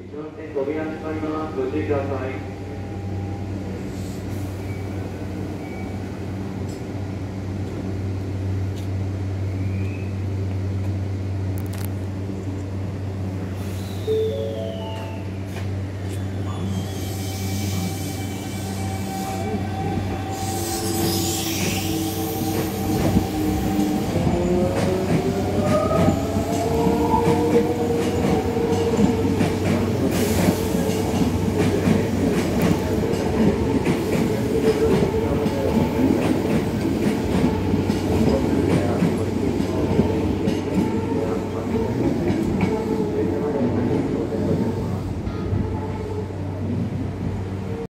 一番線扉閉まります。ご注意ください。